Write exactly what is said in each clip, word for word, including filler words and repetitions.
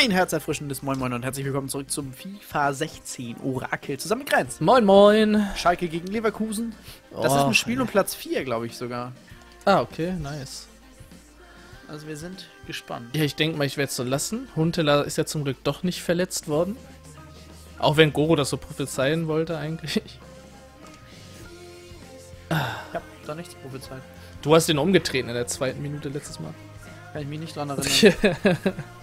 Ein herzerfrischendes Moin Moin und herzlich willkommen zurück zum FIFA sechzehn Orakel zusammen mit Grenz. Moin Moin. Schalke gegen Leverkusen. Das Oh, ist ein Spiel um Platz vier, glaube ich sogar. Ah, okay, nice. Also wir sind gespannt. Ja, ich denke mal, ich werde es so lassen. Huntelaar ist ja zum Glück doch nicht verletzt worden. Auch wenn Goro das so prophezeien wollte eigentlich. Ich habe da nichts prophezeit. Du hast den umgetreten in der zweiten Minute letztes Mal. Kann ich mich nicht dran erinnern.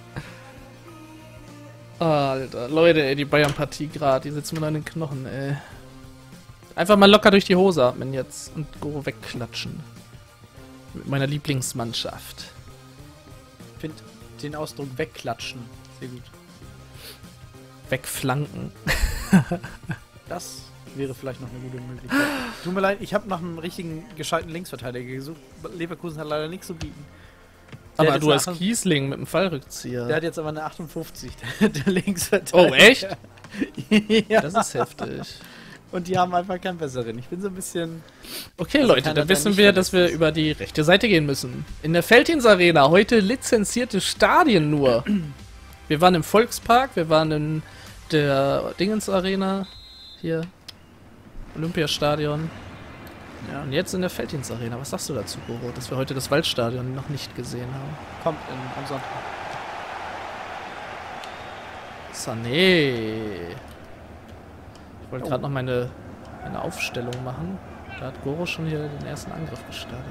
Alter, Leute, ey, die Bayern-Partie gerade, die sitzen mir noch in den Knochen, ey. Einfach mal locker durch die Hose atmen jetzt und Goro wegklatschen. Mit meiner Lieblingsmannschaft. Ich finde den Ausdruck wegklatschen sehr gut. Wegflanken. Das wäre vielleicht noch eine gute Möglichkeit. Tut mir leid, ich habe nach einem richtigen gescheiten Linksverteidiger gesucht. Leverkusen hat leider nichts zu bieten. Der Aber hat du jetzt hast eine Kiesling mit dem Fallrückzieher. Der hat jetzt aber eine achtundfünfzig, der, der Linksverteidiger. Oh, echt? Ja. Das ist heftig. Und die haben einfach keinen besseren. Ich bin so ein bisschen... Okay, Also Leute, keiner, dann der wissen nicht wir, dass verletzt wir ist. über die rechte Seite gehen müssen. In der Veltins Arena, heute lizenzierte Stadien nur. Wir waren im Volkspark, wir waren in der Dingens Arena, hier, Olympiastadion. Ja, Und jetzt in der Veltins Arena. Was sagst du dazu, Goro, dass wir heute das Waldstadion noch nicht gesehen haben? kommt in, am Sonntag. Sané. Ich wollte Oh. gerade noch meine, meine Aufstellung machen. Da hat Goro schon hier den ersten Angriff gestartet.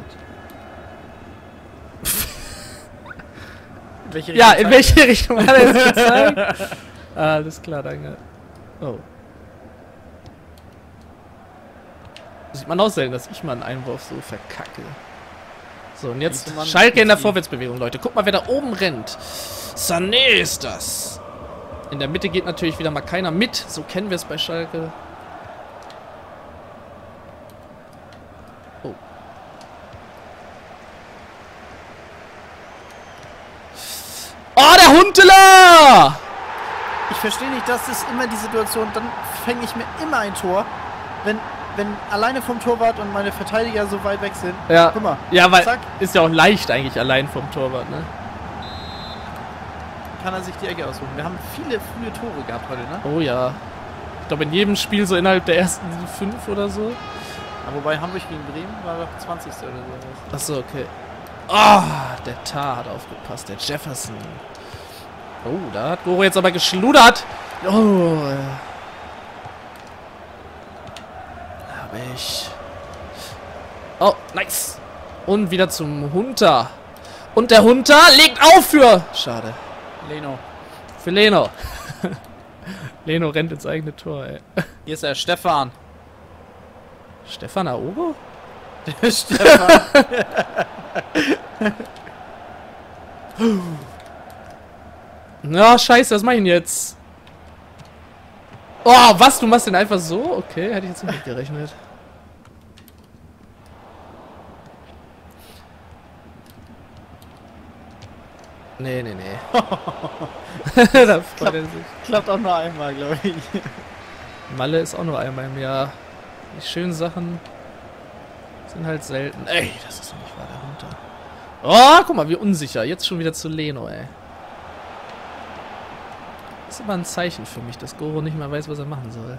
In welche Ja, Richtung in welche Richtung hat er jetzt gezeigt? Ah, alles klar, danke. Oh. Sieht man auch selten, dass ich mal einen Einwurf so verkacke. So, und jetzt Sieht man Schalke in der die- Vorwärtsbewegung, Leute. Guck mal, wer da oben rennt. Sané ist das. In der Mitte geht natürlich wieder mal keiner mit. So kennen wir es bei Schalke. Oh. Oh, der Huntelaar! Ich verstehe nicht, dass es immer die Situation, dann fänge ich mir immer ein Tor, wenn, wenn alleine vom Torwart und meine Verteidiger so weit weg sind. Ja. Guck mal, Ja, weil zack, ist ja auch leicht eigentlich allein vom Torwart, ne? kann er sich die Ecke aussuchen. Wir haben viele frühe Tore gehabt heute, ne? Oh ja. Ich glaube in jedem Spiel so innerhalb der ersten fünf oder so. Aber wobei Hamburg gegen Bremen war doch zwanzigste oder so. Achso, okay. Ah, der Tar hat aufgepasst, der Jefferson. Oh, da hat Goro jetzt aber geschludert. Oh, ja. Hab ich. Oh, nice. Und wieder zum Hunter. Und der Hunter legt auf für... Schade. Leno. Für Leno. Leno rennt ins eigene Tor, ey. Hier ist er, Stefan. Stefan Aogo? Der Stefan. Na, scheiße, was mach ich denn jetzt? Oh, was? Du machst den einfach so? Okay, hätte ich jetzt nicht mitgerechnet. Nee, nee, nee. Da freut er sich. Klappt auch nur einmal, glaube ich. Malle ist auch nur einmal im Jahr. Die schönen Sachen sind halt selten. Ey, das ist doch nicht wahr, der Hunter. Oh, guck mal, wie unsicher. Jetzt schon wieder zu Leno, ey. Das ist aber ein Zeichen für mich, dass Goro nicht mehr weiß, was er machen soll.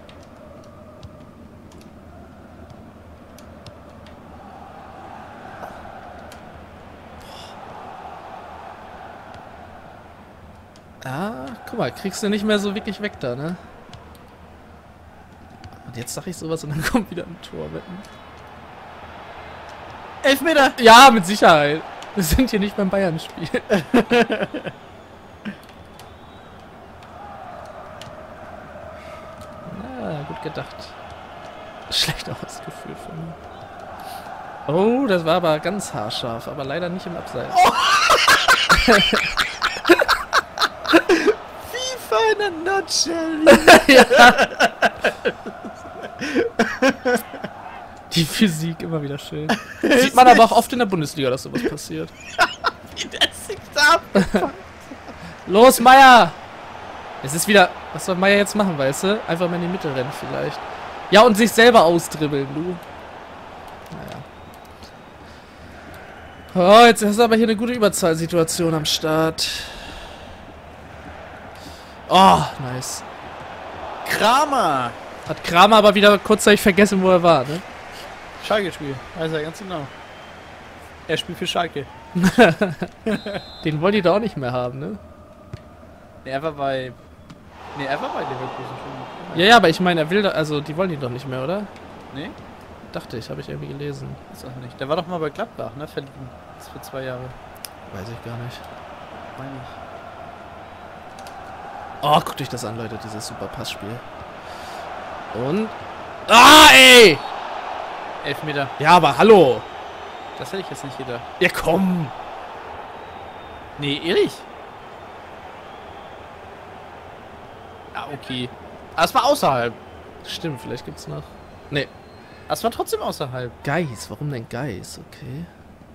Ah, guck mal, kriegst du nicht mehr so wirklich weg da, ne? Und jetzt sag ich sowas und dann kommt wieder ein Tor. Wetten. Elfmeter! Ja, mit Sicherheit. Wir sind hier nicht beim Bayern-Spiel. Na, gut gedacht. Schlecht ausgeführt von mir. Oh, das war aber ganz haarscharf, aber leider nicht im Abseits. Oh. FIFA in a nutshell. Die Physik immer wieder schön. Sieht man aber auch oft in der Bundesliga, dass sowas passiert. Wie der sich da ab. Los, Meier! Es ist wieder... Was soll Meier jetzt machen, weißt du? Einfach mal in die Mitte rennen vielleicht. Ja, und sich selber ausdribbeln, du. Naja. Oh, jetzt hast du aber hier eine gute Überzahlsituation am Start. Oh, nice. Kramer! Hat Kramer aber wieder kurzzeitig vergessen, wo er war, ne? Schalke-Spiel, weiß er ganz genau. Er spielt für Schalke. Den wollen die da auch nicht mehr haben, ne? Ne, er war bei... Ne, er war bei Leverkusen schon. Ja, ja, aber ich meine, er will da... Also, die wollen ihn doch nicht mehr, oder? Ne? Dachte ich, habe ich irgendwie gelesen. Ist auch nicht. Der war doch mal bei Gladbach, ne? Verliehen. Das ist für zwei Jahre. Weiß ich gar nicht. Meine ich. Oh, guckt euch das an, Leute, dieses super Passspiel. Und... Ah, ey! Elfmeter. Ja, aber hallo! Das hätte ich jetzt nicht gedacht. Ja, komm! Nee, ehrlich? Ah, okay. Aber es war außerhalb. Stimmt, vielleicht gibt's noch... Nee. Es war trotzdem außerhalb. Geis, warum denn Geis? Okay.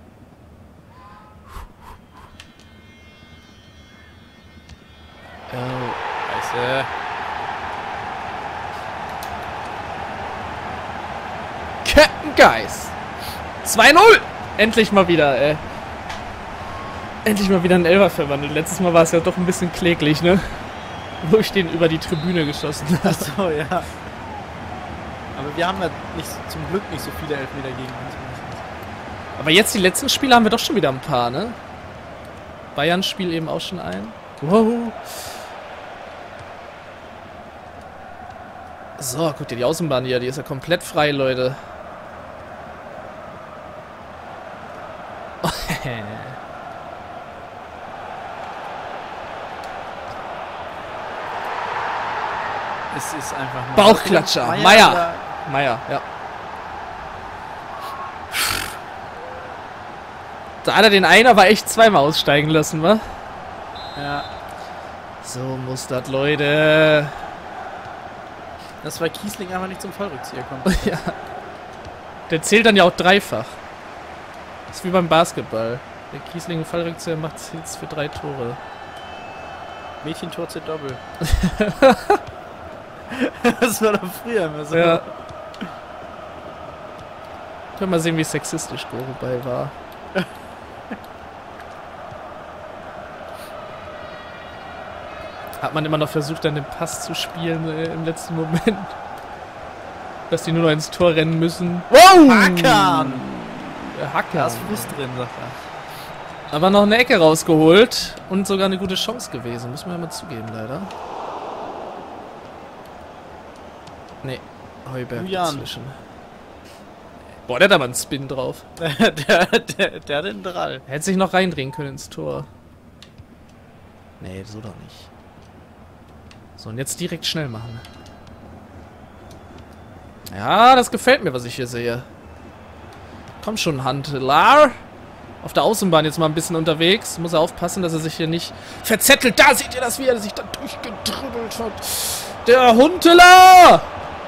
Oh. Scheiße. Captain Geis! zwei null! Endlich mal wieder, ey. Endlich mal wieder ein Elfer verwandelt. Letztes Mal war es ja doch ein bisschen kläglich, ne? Wo ich den über die Tribüne geschossen habe. Achso, ja. Aber wir haben ja nicht, zum Glück nicht so viele Elfmeter gegen uns. Aber jetzt die letzten Spiele haben wir doch schon wieder ein paar, ne? Bayern spielt eben auch schon ein. Wow. So, guck dir die Außenbahn hier, die ist ja komplett frei, Leute. Es ist einfach nur... Bauchklatscher, Meier. Meier. Meier, ja. Da hat er den einen aber echt zweimal aussteigen lassen, wa? Ja. So muss das, Leute. Das war Kiesling einfach nicht zum Fallrückzieher kommt. Ja. Der zählt dann ja auch dreifach. Das ist wie beim Basketball. Der Kiesling im Fallrückzieher macht es jetzt für drei Tore. Mädchentor zählt Doppel. Das war doch früher immer so. Ja. Können wir mal sehen, wie sexistisch Gorobei war. Hat man immer noch versucht, dann den Pass zu spielen äh, im letzten Moment. Dass die nur noch ins Tor rennen müssen. Wow! Hackern! Der Hacker. Da ist Fuß drin, sagt er. Aber noch eine Ecke rausgeholt und sogar eine gute Chance gewesen. Muss man ja mal zugeben, leider. Nee, Heuberg Julian. dazwischen. Boah, der hat aber einen Spin drauf. Der, der, der, der hat den Drall. Er hätte sich noch reindrehen können ins Tor. Nee, so doch nicht. So, und jetzt direkt schnell machen. Ja, das gefällt mir, was ich hier sehe. Komm schon, Huntelaar. Auf der Außenbahn jetzt mal ein bisschen unterwegs. Muss er aufpassen, dass er sich hier nicht verzettelt. Da seht ihr das, wie er sich da durchgedribbelt hat. Der Huntelaar!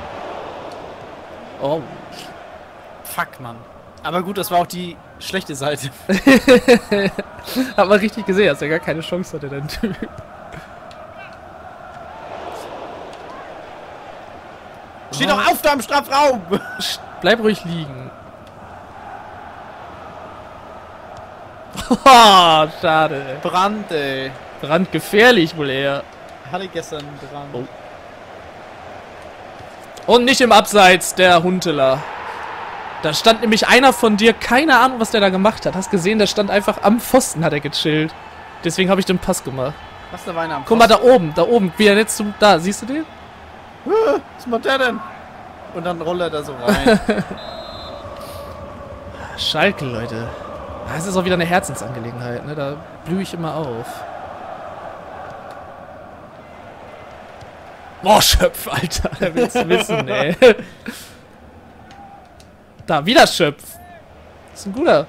Oh. Fuck, Mann. Aber gut, das war auch die schlechte Seite. Hat man richtig gesehen, dass er gar keine Chance hatte, der Typ. Steh doch auf da im Strafraum! Bleib ruhig liegen. Oh, schade. Brand, ey. Brandgefährlich wohl eher. Hatte gestern Brand. Oh. Und nicht im Abseits, der Huntelaar. Da stand nämlich einer von dir, keine Ahnung, was der da gemacht hat. Hast gesehen, der stand einfach am Pfosten, hat er gechillt. Deswegen habe ich den Pass gemacht. Was, da war einer am Guck mal, da oben, da oben, wie er jetzt zum... Da, siehst du den? Was macht der denn? Und dann rollt er da so rein. Schalke, Leute. Das ist auch wieder eine Herzensangelegenheit, ne? Da blühe ich immer auf. Boah, Schöpf, Alter. Der will's wissen, ey. Da, wieder Schöpf. Das ist ein guter.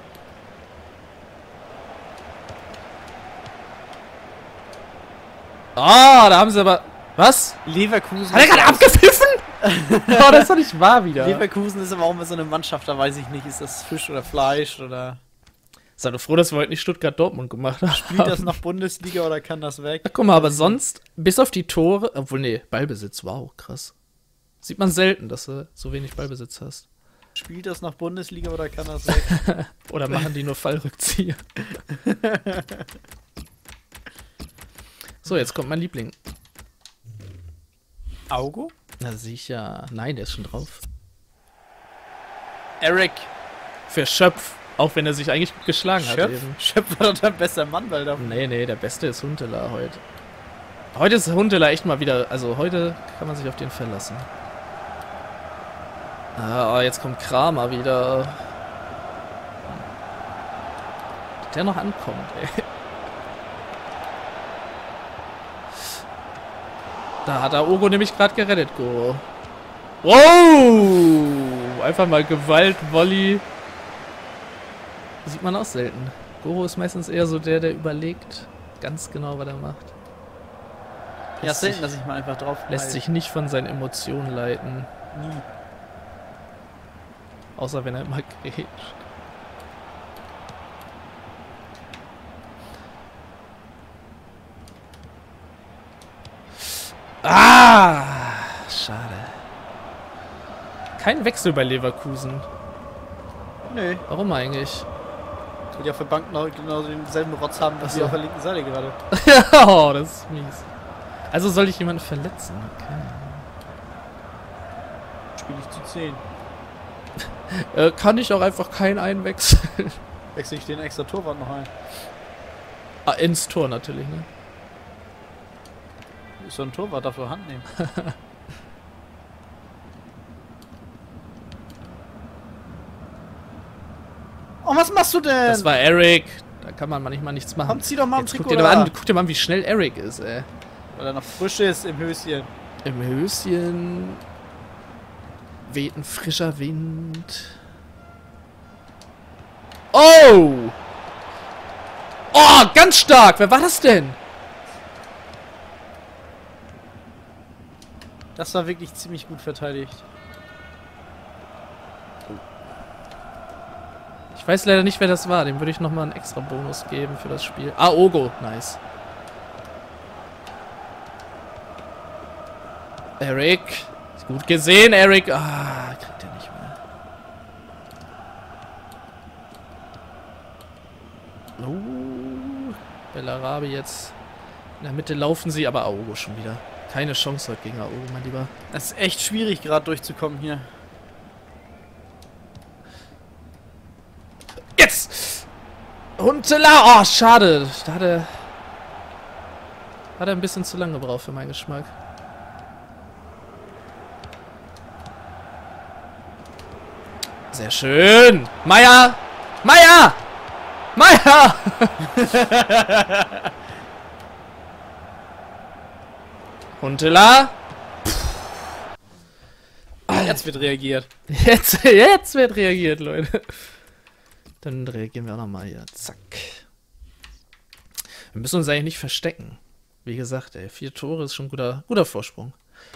Ah, da haben sie aber... Was? Leverkusen. Hat er gerade abgepfiffen? Oh, das ist doch nicht wahr wieder. Leverkusen ist aber auch immer so eine Mannschaft, da weiß ich nicht, ist das Fisch oder Fleisch oder... Sei doch froh, dass wir heute nicht Stuttgart-Dortmund gemacht haben. Spielt das noch Bundesliga oder kann das weg? Ja, guck mal, aber sonst, bis auf die Tore, obwohl, nee, Ballbesitz, wow, krass. Sieht man selten, dass du so wenig Ballbesitz hast. Spielt das noch Bundesliga oder kann das weg? Oder machen die nur Fallrückzieher? So, jetzt kommt mein Liebling. Augo? Na sicher. Nein, der ist schon drauf. Eric. Für Schöpf. Auch wenn er sich eigentlich gut geschlagen hat. Schöpf? Eben. Schöpf war doch dein bester Mann, weil da. Nee, nee, der Beste ist Huntelaar heute. Heute ist Huntelaar echt mal wieder... Also heute kann man sich auf den verlassen. Ah, jetzt kommt Kramer wieder. Der noch ankommt, ey. Da hat der Ogo nämlich gerade gerettet, Goro. Wow! Einfach mal Gewalt, Volley. Sieht man auch selten. Goro ist meistens eher so der, der überlegt ganz genau, was er macht. Ja, Lässt selten, sich, dass ich mal einfach drauf lässt bleibe. sich nicht von seinen Emotionen leiten. Nie. Außer wenn er immer grätscht. Ah! Schade. Kein Wechsel bei Leverkusen. Nö. Warum eigentlich? Ich will ja auf der Bank noch genau denselben Rotz haben, was Ach sie so. auf der linken Seite gerade. Oh, das ist mies. Also soll ich jemanden verletzen? Okay. Spiel ich zu zehn. Äh, kann ich auch einfach keinen einwechseln? Wechsel ich den extra Torwart noch ein. Ah, ins Tor natürlich, ne? Ist so ein Torwart dafür Hand nehmen. Oh, was machst du denn? Das war Eric. Da kann man manchmal nichts machen. Komm, zieh doch mal ein Jetzt guck Trikot dir, mal da. an, guck dir mal an, wie schnell Eric ist, ey. Weil er noch frisch ist im Höschen. Im Höschen weht ein frischer Wind. Oh! Oh, ganz stark! Wer war das denn? Das war wirklich ziemlich gut verteidigt. Ich weiß leider nicht, wer das war. Dem würde ich nochmal einen extra Bonus geben für das Spiel. Ah, Ogo. Nice. Eric. Ist gut gesehen, Eric. Ah, kriegt er nicht mehr. Oh. Bellarabi jetzt. In der Mitte laufen sie, aber Aogo schon wieder. Keine Chance heute gegen Aogo, mein Lieber. Es ist echt schwierig, gerade durchzukommen hier. Jetzt! Huntelaar! Oh, schade. Da hat er... Hat er ein bisschen zu lange gebraucht für meinen Geschmack. Sehr schön! Meier! Meier! Meier! Huntelaar! Jetzt wird reagiert. Jetzt, jetzt wird reagiert, Leute. Dann reagieren wir auch nochmal hier. Zack. Wir müssen uns eigentlich nicht verstecken. Wie gesagt, ey, vier Tore ist schon ein guter, guter Vorsprung.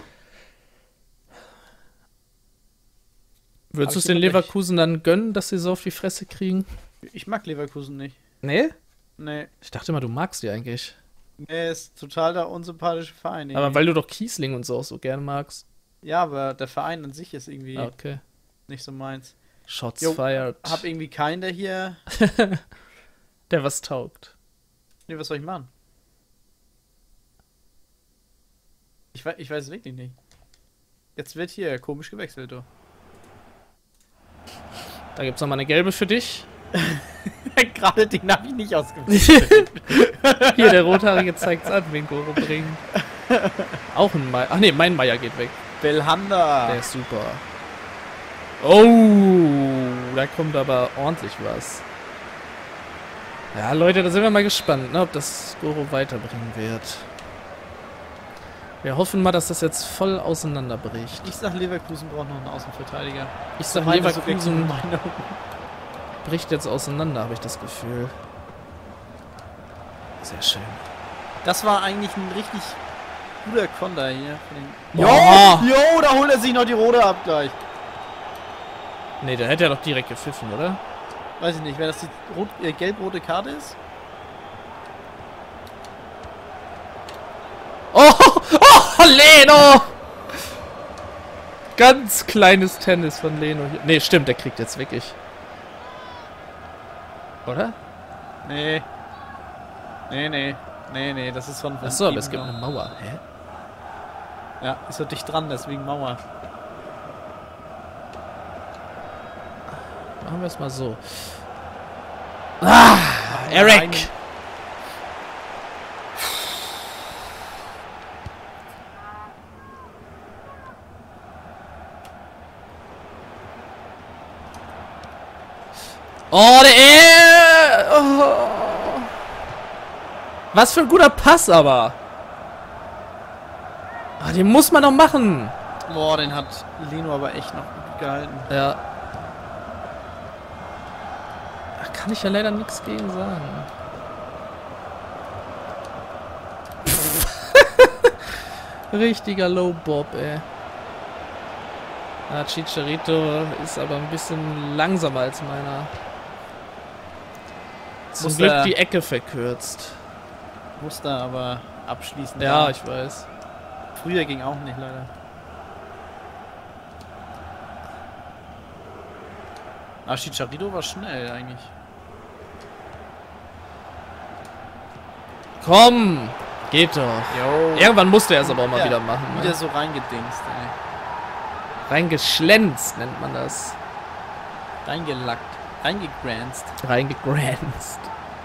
Würdest du es den Leverkusen dann gönnen, dass sie so auf die Fresse kriegen? Ich mag Leverkusen nicht. Nee? Nee. Ich dachte mal, du magst die eigentlich. Nee, ist total der unsympathische Verein. Irgendwie. Aber weil du doch Kiesling und so auch so gerne magst. Ja, aber der Verein an sich ist irgendwie Ah, okay. nicht so meins. Shots Jo, fired. Hab irgendwie keinen, der hier... Der was taugt. Nee, was soll ich machen? Ich, we ich weiß es wirklich nicht. Jetzt wird hier komisch gewechselt, du. Da gibt's nochmal eine gelbe für dich. Gerade den habe ich nicht ausgewählt. Hier, der Rothaarige zeigt's an, wen Goro bringt. Auch ein Meier. Ach nee, mein Meier geht weg. Belhanda. Der ist super. Oh, da kommt aber ordentlich was. Ja, Leute, da sind wir mal gespannt, ne, ob das Goro weiterbringen wird. Wir hoffen mal, dass das jetzt voll auseinanderbricht. Ich sag, Leverkusen braucht noch einen Außenverteidiger. Ich sag, Meine Leverkusen subjektive Meinung. bricht jetzt auseinander, habe ich das Gefühl. Sehr schön. Das war eigentlich ein richtig guter Konter hier. Jo, Boah. jo, da holt er sich noch die rote ab gleich. Ne, der hätte ja doch direkt gepfiffen, oder? Weiß ich nicht, wenn das die rot, äh, gelb-rote Karte ist. Oh, oh, Leno! Ganz kleines Tennis von Leno hier. Ne, stimmt, der kriegt jetzt wirklich. Oder? Nee. Nee, nee. Nee, nee, das ist von... Achso, aber es gibt eine Mauer. Hä? Ja, ist so dicht dran, deswegen Mauer. Machen wir es mal so. Ah, Ach, Eric! nein. Oh, der... Oh. Was für ein guter Pass aber. Ah, den muss man doch machen. Boah, den hat Leno aber echt noch gut gehalten. Ja. Da kann ich ja leider nichts gegen sagen. Richtiger Low Bob, ey. Ah, Chicharito ist aber ein bisschen langsamer als meiner. Zum Muss Glück er- die Ecke verkürzt. Musste aber abschließen. Ja, ich weiß. Früher ging auch nicht, leider. Ah, Chicharito war schnell eigentlich. Komm! Geht doch. Jo. Irgendwann musste er es aber auch mal Ja, wieder machen. Wieder Ne? so reingedingst, ey. Reingeschlänzt nennt man das. Reingelackt. Reingegranzt. Reingegranzt.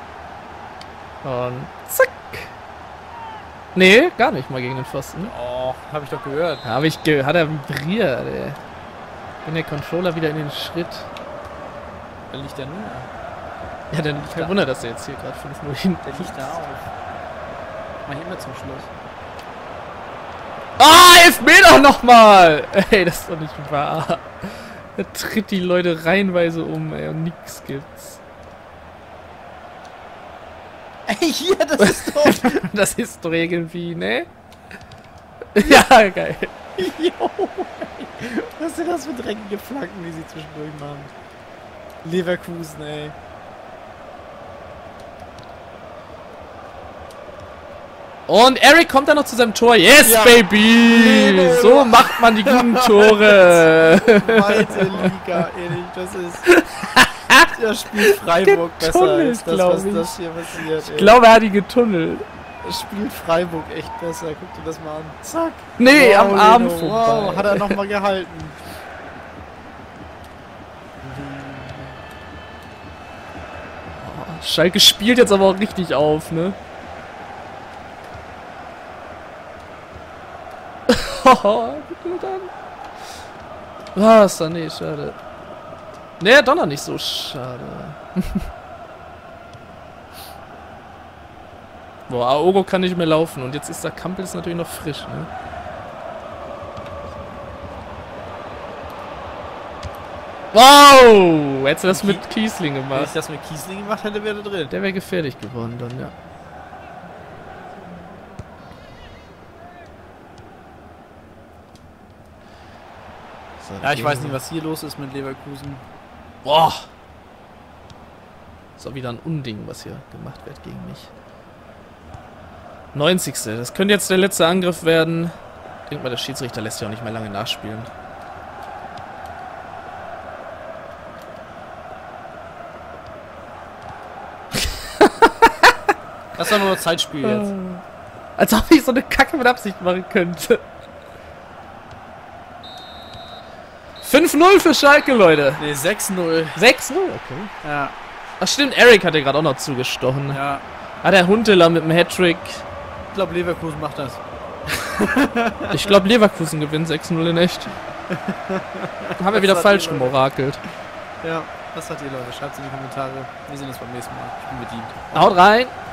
Und zack. Nee, gar nicht mal gegen den Pfosten. Oh, hab ich doch gehört. Habe ich ge hat er vibriert, ey. Bin der Controller wieder in den Schritt. Da liegt der nur. Ja, dann kein Wunder, dass er jetzt hier gerade fünf null hinten Der liegt da auf. Mach ich immer zum Schluss. Ah, Elfmeter nochmal! Ey, das ist doch nicht wahr. Er tritt die Leute reihenweise um, ey, und nix gibt's. Ey, hier, das ist doch... Das ist doch irgendwie, ne? Ja, geil. Jo, ey. Was sind das für dreckige Flanken, die sie zwischendurch machen? Leverkusen, ey. Und Eric kommt dann noch zu seinem Tor. Yes, Ja. Baby! Leno, So du- macht man die guten Tore. Weite Liga, ehrlich, das ist... Das spielt Freiburg besser Getunnelt, als das, glaub was ich. das hier passiert, Ich ey. glaube, er hat die getunnelt. Das spielt Freiburg echt besser. Guck dir das mal an. Zack. Nee, Wow, am Arm Leno, vorbei. Wow, hat er nochmal gehalten. Schalke spielt jetzt aber auch richtig auf, ne? Haha, bitte dann. Was? Ah, nee, schade. Nee, doch noch nicht so schade. Boah, Aogo kann nicht mehr laufen und jetzt ist der Kampels natürlich noch frisch, ne? Wow! Hättest du das mit Kiesling Wenn ich gemacht? das mit Kiesling gemacht hätte, wäre der drin. Der wäre gefährlich geworden dann, ja. So, Ja, ich gehen weiß wir. nicht, was hier los ist mit Leverkusen. Boah! Ist auch wieder ein Unding, was hier gemacht wird gegen mich. neunzigste Das könnte jetzt der letzte Angriff werden. Ich denke mal, der Schiedsrichter lässt ja auch nicht mehr lange nachspielen. Das war nur ein Zeitspiel jetzt. Als ob ich so eine Kacke mit Absicht machen könnte. fünf null für Schalke, Leute. Ne, sechs null. sechs null, okay. Ja, Ach stimmt, Eric hat ja gerade auch noch zugestochen. ja. Ah, der Huntelaar mit dem Hattrick. Ich glaube, Leverkusen macht das. Ich glaube, Leverkusen gewinnt sechs null in echt. Haben wir wieder Das hat falsch die rum Leute. orakelt. Ja, was sagt ihr, Leute? Schreibt es in die Kommentare. Wir sehen uns beim nächsten Mal. Ich bin bedient. Haut rein!